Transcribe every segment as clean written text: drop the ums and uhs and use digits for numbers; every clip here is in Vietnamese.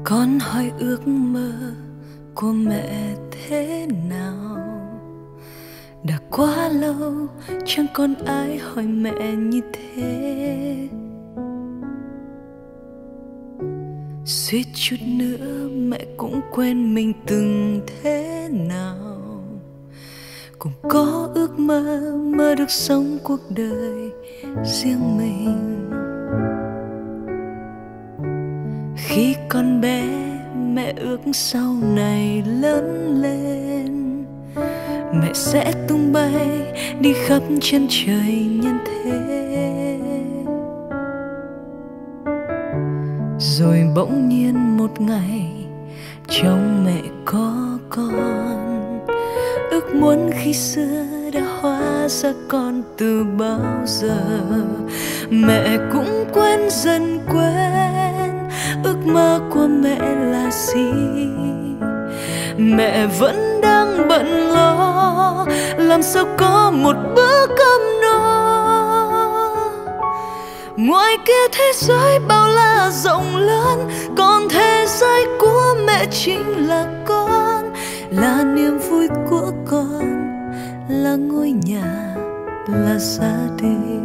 Con hỏi ước mơ của mẹ thế nào? Đã quá lâu chẳng còn ai hỏi mẹ như thế. Suýt chút nữa mẹ cũng quên mình từng thế nào. Cũng có ước mơ, mơ được sống cuộc đời riêng mình. Khi còn bé mẹ ước sau này lớn lên mẹ sẽ tung bay đi khắp chân trời nhân thế. Rồi bỗng nhiên một ngày trong mẹ có con, ước muốn khi xưa đã hóa ra con từ bao giờ. Mẹ cũng quên dần quên ước mơ của mẹ là gì. Mẹ vẫn đang bận lo làm sao có một bữa cơm no. Ngoài kia thế giới bao la rộng lớn, còn thế giới của mẹ chính là con, là niềm vui của con, là ngôi nhà, là gia đình.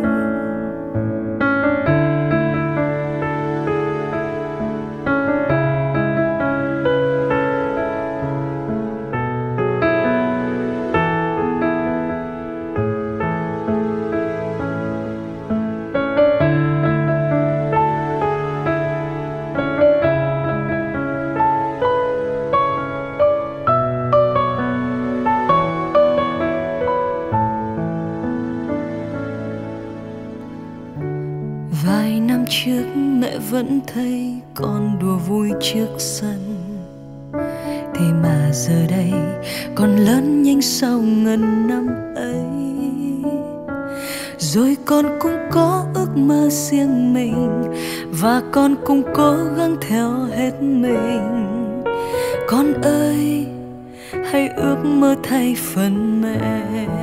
Vài năm trước mẹ vẫn thấy con đùa vui trước sân, thế mà giờ đây con lớn nhanh sau ngần năm ấy. Rồi con cũng có ước mơ riêng mình, và con cũng cố gắng theo hết mình. Con ơi, hãy ước mơ thay phần mẹ.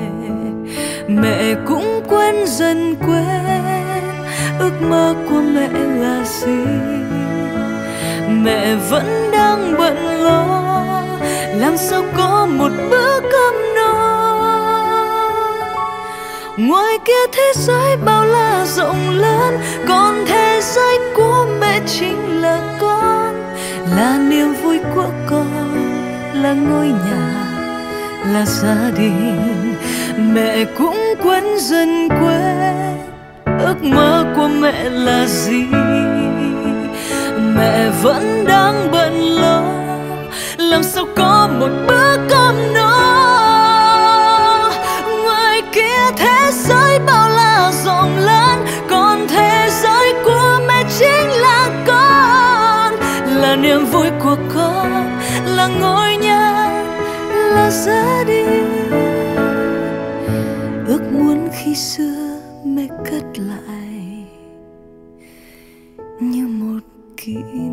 Mẹ cũng quên dần quên ước mơ của mẹ là gì. Mẹ vẫn đang bận lo làm sao có một bữa cơm no. Ngoài kia thế giới bao la rộng lớn, còn thế giới của mẹ chính là con, là niềm vui của con, là ngôi nhà, là gia đình. Mẹ cũng quên dần quên ước mơ của mẹ là gì. Mẹ vẫn đang bận lo làm sao có một bữa cơm no. Ngoài kia thế giới bao la rộng lớn, còn thế giới của mẹ chính là con, là niềm vui của con, là ngôi nhà, là gia đình. Ước muốn khi xưa mẹ cất lại như một kỷ